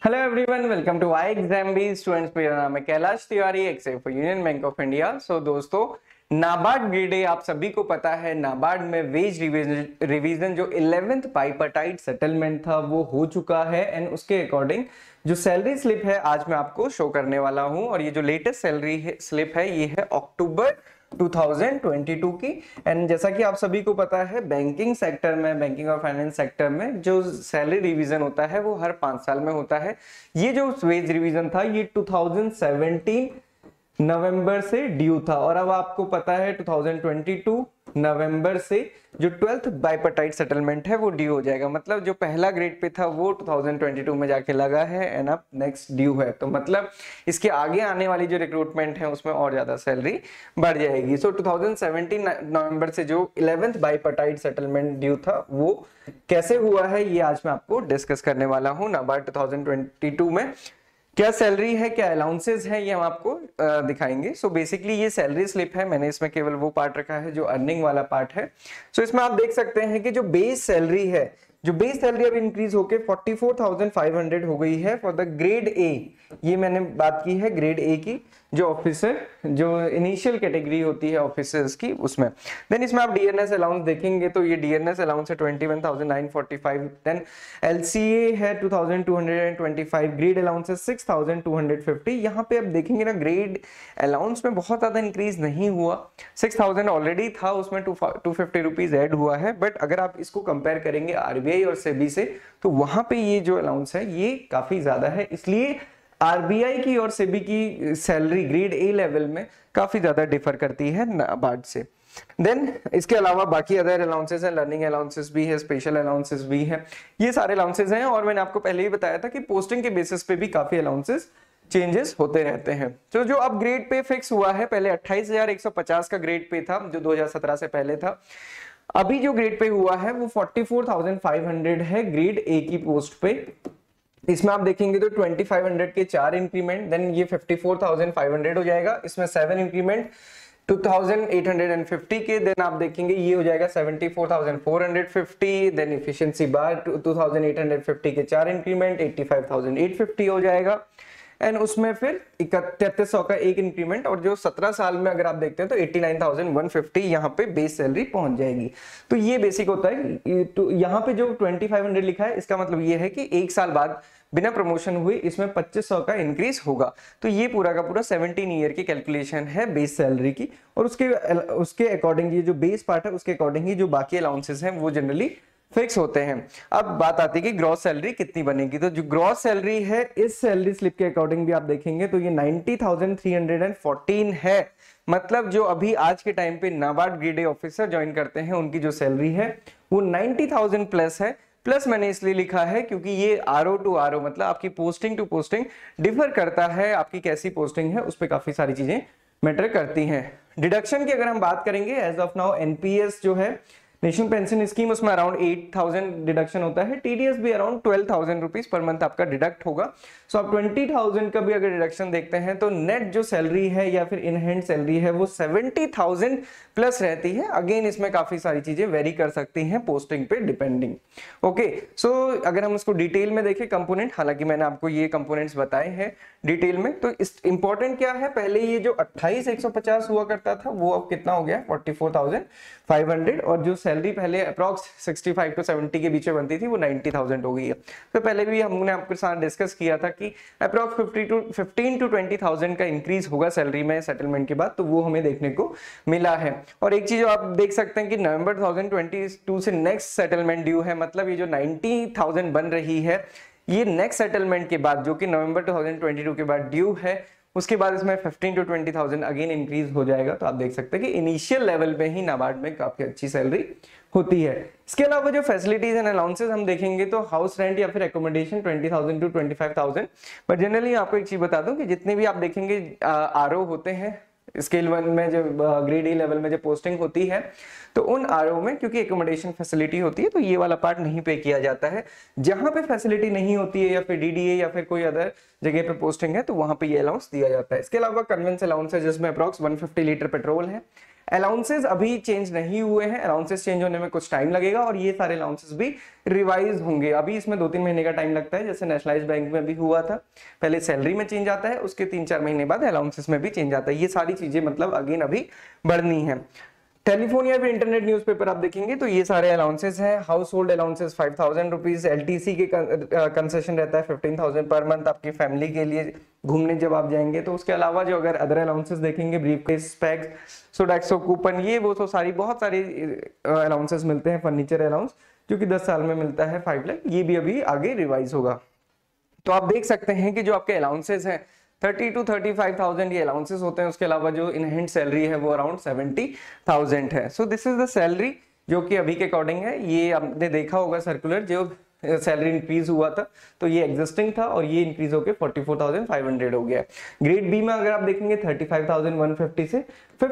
Hello everyone, welcome to ixamBee students. मेरा नाम है Kailash Tiwari, ex for Union Bank of India. So दोस्तों, NABARD grade ए आप सभी को पता है, नाबार्ड में वेज रिवीजन जो 11th बाइपार्टाइट सेटलमेंट था वो हो चुका है एंड उसके अकॉर्डिंग जो सैलरी स्लिप है आज मैं आपको शो करने वाला हूं। और ये जो लेटेस्ट सैलरी स्लिप है ये है अक्टूबर 2022 की। एंड जैसा कि आप सभी को पता है, बैंकिंग सेक्टर में, बैंकिंग और फाइनेंस सेक्टर में जो सैलरी रिवीजन होता है वो हर 5 साल में होता है। ये जो वेज रिवीजन था ये 2017 नवंबर से ड्यू था और अब आपको पता है 2022 नवंबर से जो 12th बाइपार्टाइट सेटलमेंट है वो ड्यू हो जाएगा। मतलब जो पहला ग्रेड पे था वो 2022 में जाके लगा है एंड अब नेक्स्ट ड्यू है, तो मतलब इसके आगे आने वाली जो रिक्रूटमेंट है उसमें और ज्यादा सैलरी बढ़ जाएगी। सो 2017 नवंबर से जो 11th बाइपार्टाइट सेटलमेंट ड्यू था वो कैसे हुआ है ये आज मैं आपको डिस्कस करने वाला हूँ। नाबार्ड 2022 में क्या सैलरी है, क्या अलाउंसेस है, ये हम आपको दिखाएंगे। सो बेसिकली ये सैलरी स्लिप है, मैंने इसमें केवल वो पार्ट रखा है जो अर्निंग वाला पार्ट है। सो इसमें आप देख सकते हैं कि जो बेस सैलरी है, जो बेस सैलरी अब इंक्रीज होके 44,500 हो गई है फॉर द ग्रेड ए। ये मैंने बात की है ग्रेड ए की, जो ऑफिसर, जो इनिशियल कैटेगरी होती है ऑफिसर्स की, उसमें। देन इसमें आप डीएनएस अलाउंस देखेंगे तो ये डीएनएस अलाउंस है 21,945। देन एलसीए है 2,225, ग्रेड अलाउंस है 6,250। यहाँ पे आप देखेंगे ना, ग्रेड अलाउंस में बहुत ज्यादा इंक्रीज नहीं हुआ, 6,000 ऑलरेडी था, उसमें 250 रुपीज ऐड हुआ है। बट अगर आप इसको कंपेयर करेंगे आरबीआई और सेबी से तो वहां पे ये जो अलाउंस है ये काफी ज्यादा है, इसलिए आरबीआई की और सेबी की सैलरी ग्रेड ए लेवल में काफी ज्यादा डिफर करती है नाबार्ड से। देन इसके अलावा बाकी अदर अलाउंसेस हैं, लर्निंग अलाउंसेस भी है, स्पेशल अलाउंसेस भी है, ये सारे अलाउंसेस हैं। और मैंने आपको पहले ही बताया था कि पोस्टिंग के बेसिस पे भी काफी अलाउंसेस चेंजेस होते रहते हैं। तो जो अब ग्रेड पे फिक्स हुआ है, पहले 28,150 का ग्रेड पे था जो 2017 से पहले था। अभी जो ग्रेड पे हुआ है वो 44,500 है ग्रेड ए की पोस्ट पे। इसमें आप देखेंगे तो 2500 के 4 इंक्रीमेंट, देन ये 54,500 हो जाएगा। इसमें 7 इंक्रीमेंट 2,850 के, देन आप देखेंगे ये हो जाएगा 74,450। देन इफिशिएंसी बार 2,850 के 4 इंक्रीमेंट 85,850 हो जाएगा। एंड उसमें फिर 3300 का एक इंक्रीमेंट, और जो 17 साल में अगर आप देखते हैं तो 89,150 यहाँ पे बेस सैलरी पहुंच जाएगी। तो ये बेसिक होता है। तो यहाँ पे जो 2500 लिखा है इसका मतलब ये है कि एक साल बाद बिना प्रमोशन हुए इसमें 2500 का इंक्रीज होगा। तो ये पूरा का पूरा 17 ईयर की कैलकुलेशन है बेस सैलरी की, और उसके अकॉर्डिंग ये जो बेस पार्ट है उसके अकॉर्डिंग ही जो बाकी अलाउंसेस हैं वो जनरली फिक्स होते हैं। अब बात आती है कि ग्रॉस सैलरी कितनी बनेगी। तो जो ग्रॉस सैलरी है इस सैलरी स्लिप के अकॉर्डिंग भी आप देखेंगे तो ये 90,314 है। मतलब जो अभी आज के टाइम पे NABARD grade A officer join करते हैं उनकी जो सैलरी है वो 90,000 प्लस है। प्लस मैंने इसलिए लिखा है क्योंकि ये आरओ टू आरओ, मतलब आपकी पोस्टिंग टू पोस्टिंग डिफर करता है, आपकी कैसी पोस्टिंग है उस पर काफी सारी चीजें मैटर करती हैं। डिडक्शन की अगर हम बात करेंगे, एज ऑफ नाउ एनपीएस जो है, नेशनल पेंशन स्कीम, उसमें अराउंड 8,000 डिडक्शन होता है। टीडीएस भी अराउंड 12,000 रुपीज पर मंथ आपका डिडक्ट होगा। सो आप 20,000 का भी अगर डिडक्शन देखते हैं तो नेट जो सैलरी है या फिर इन हैंड सैलरी है वो 70,000 प्लस रहती है। अगेन इसमें काफी सारी चीजें वेरी कर सकती हैं पोस्टिंग पे डिपेंडिंग। ओके, सो अगर हम उसको डिटेल में देखें कंपोनेंट, हालांकि मैंने आपको ये कंपोनेंट्स बताए हैं डिटेल में, तो इंपॉर्टेंट क्या है, पहले ये जो 28,150 हुआ करता था वो अब कितना हो गया 44,500, और जो सैलरी पहले अप्रॉक्स 65 to 70 के बीच में बनती थी वो 90,000 हो गई है। तो पहले भी हमने आपके साथ डिस्कस किया था कि अप्रॉक्स 15 to 20,000 का इंक्रीज होगा सैलरी में सेटलमेंट के बाद, तो वो हमें देखने को मिला है। और एक चीज आप देख सकते हैं कि नवंबर 2022 से नेक्स्ट सेटलमेंट ड्यू है, मतलब ये जो 90,000 बन रही है ये नेक्स्ट सेटलमेंट के बाद जो कि नवंबर 2022 के बाद ड्यू है, उसके बाद इसमें 15 to 20,000 अगेन इंक्रीज हो जाएगा। तो आप देख सकते हैं कि इनिशियल लेवल में ही नाबार्ड में काफी अच्छी सैलरी होती है। इसके अलावा जो फैसिलिटीज एंड अलाउंसेस हम देखेंगे तो हाउस रेंट या फिर एकोमोडेशन 20,000 to 25,000। बट जनरली आपको एक चीज बता दूं कि जितने भी आप देखेंगे आरओ होते हैं स्केल 1 में, जो ग्रेड ए लेवल में जो पोस्टिंग होती है, तो उन आरओ में क्योंकि एकोमोडेशन फैसिलिटी होती है तो ये वाला पार्ट नहीं पे किया जाता है। जहां पे फैसिलिटी नहीं होती है या फिर डीडीए या फिर कोई अदर जगह पे पोस्टिंग है तो वहां पे ये अलाउंस दिया जाता है। इसके अलावा कन्वेंस अलाउंस है जिसमें अप्रॉक्स 150 लीटर पेट्रोल है अलाउंसेस अभी चेंज नहीं हुए हैं, अलाउंसेस चेंज होने में कुछ टाइम लगेगा और ये सारे अलाउंसेस भी रिवाइज होंगे। अभी इसमें 2-3 महीने का टाइम लगता है, जैसे नेशनलाइज्ड बैंक में भी हुआ था, पहले सैलरी में चेंज आता है, उसके 3-4 महीने बाद अलाउंसेस में भी चेंज आता है। ये सारी चीजें मतलब अगेन अभी बढ़नी है। टेलीफोन या फिर इंटरनेट न्यूज़पेपर आप देखेंगे तो ये सारे अलाउंसेस हैं। Household allowances 5000 rupees, LTC के कंसेशन रहता है 15,000 पर मंथ आपकी फैमिली के लिए घूमने जब आप जाएंगे। तो उसके अलावा जो अगर अदर अलाउंसेस देखेंगे, ब्रीफकेस, बैग्स, सोडैक्सो कूपन, ये वो तो सारी बहुत सारी अलाउंसेस मिलते हैं। फर्नीचर अलाउंस जो कि 10 साल में मिलता है 5 लाख, ये भी अभी आगे रिवाइज होगा। तो आप देख सकते हैं कि जो आपके अलाउंसेस हैं 30 to 35,000 ये अलाउंसेस होते हैं। उसके अलावा जो इन हैंड सैलरी है वो अराउंड 70,000 है। So this is the salary जो कि अभी के अकॉर्डिंग है। ये आपने देखा होगा सर्कुलर, जो सैलरी इंक्रीज हुआ था तो ये एग्जिस्टिंग था और ये इंक्रीज होकर 44,500 हो गया। ग्रेड बी में अगर आप देखेंगे 35,150 से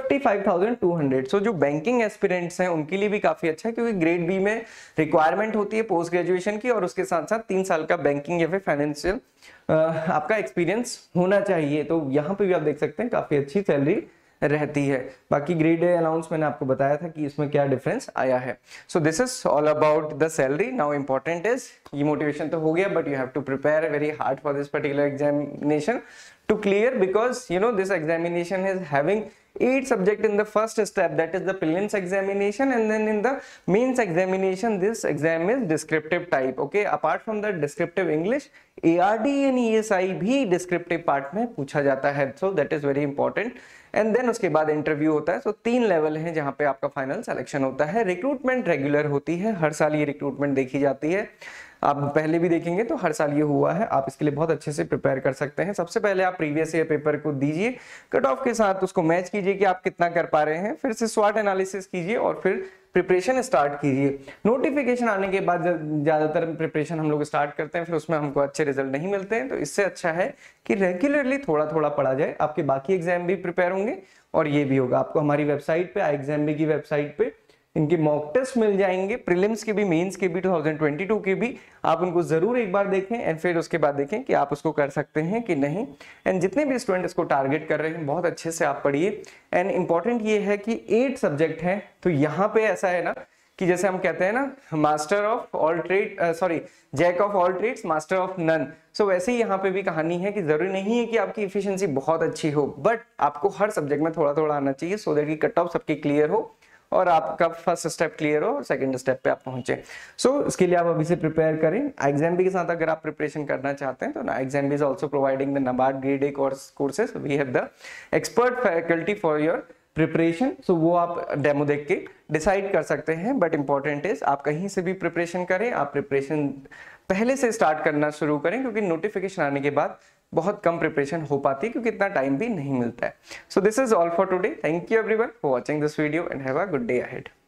55,200। सो जो बैंकिंग एस्पिरेंट्स हैं उनके लिए भी काफी अच्छा है, क्योंकि ग्रेड बी में रिक्वायरमेंट होती है पोस्ट ग्रेजुएशन की और उसके साथ साथ 3 साल का बैंकिंग या फिर फाइनेंशियल आपका एक्सपीरियंस होना चाहिए। तो यहाँ पे भी आप देख सकते हैं काफी अच्छी सैलरी रहती है। बाकी ग्रेड ए अलाउंस मैंने आपको बताया था कि इसमें क्या डिफरेंस आया है। So this is all about the salary. Now important is, ये मोटिवेशन तो हो गया, but you have to prepare very hard for this particular examination to clear, because you know this examination is having 8 subject in the first step, that is the prelims examination, and then in the mains examination this exam is descriptive type. Okay, apart from the descriptive English, ARD and ESI भी descriptive part में पूछा जाता है, so that is very important. And then उसके बाद interview होता है। सो 3 level हैं जहां पे आपका फाइनल सिलेक्शन होता है। रिक्रूटमेंट रेगुलर होती है, हर साल ये रिक्रूटमेंट देखी जाती है। आप पहले भी देखेंगे तो हर साल ये हुआ है। आप इसके लिए बहुत अच्छे से प्रिपेयर कर सकते हैं। सबसे पहले आप प्रीवियस ईयर पेपर को दीजिए, कट ऑफ के साथ उसको मैच कीजिए कि आप कितना कर पा रहे हैं, फिर से स्वॉट एनालिसिस कीजिए और फिर प्रिपरेशन स्टार्ट कीजिए। नोटिफिकेशन आने के बाद ज्यादातर प्रिपरेशन हम लोग स्टार्ट करते हैं, फिर उसमें हमको अच्छे रिजल्ट नहीं मिलते हैं। तो इससे अच्छा है कि रेगुलरली थोड़ा थोड़ा पढ़ा जाए, आपके बाकी एग्जाम भी प्रिपेयर होंगे और ये भी होगा। आपको हमारी वेबसाइट पे, IXAMB की वेबसाइट पे इनके मॉक टेस्ट मिल जाएंगे, प्रीलिम्स के भी, मेंस के भी, 2022 के भी। आप उनको जरूर एक बार देखें एंड फिर उसके बाद देखें कि आप उसको कर सकते हैं कि नहीं। एंड जितने भी स्टूडेंट इसको टारगेट कर रहे हैं बहुत अच्छे से आप पढ़िए। एंड इंपॉर्टेंट ये है कि 8 सब्जेक्ट हैं, तो यहाँ पे ऐसा है ना कि जैसे हम कहते हैं ना, master of all trade, sorry, jack of all trades master of none. So वैसे ही यहाँ पे भी कहानी है कि जरूरी नहीं है कि आपकी इफिशियंसी बहुत अच्छी हो, बट आपको हर सब्जेक्ट में थोड़ा थोड़ा आना चाहिए, सो दैट की कट ऑफ सबकी क्लियर हो और आपका फर्स्ट स्टेप क्लियर हो और सेकंड स्टेप पे आप पहुंचे। सो इसके लिए आप अभी से प्रिपेयर करें। IXAMB के साथ अगर आप प्रिपरेशन करना चाहते हैं तो IXAMB is also providing the NABARD grade A courses. We have the expert faculty for your preparation. So वो आप डेमो देख के डिसाइड कर सकते हैं। बट इंपॉर्टेंट इज आप कहीं से भी प्रिपरेशन करें, आप प्रिपरेशन पहले से स्टार्ट करना शुरू करें, क्योंकि नोटिफिकेशन आने के बाद बहुत कम प्रिपरेशन हो पाती है, क्योंकि इतना टाइम भी नहीं मिलता है। So this is all for today. Thank you everyone for watching this video and have a good day ahead.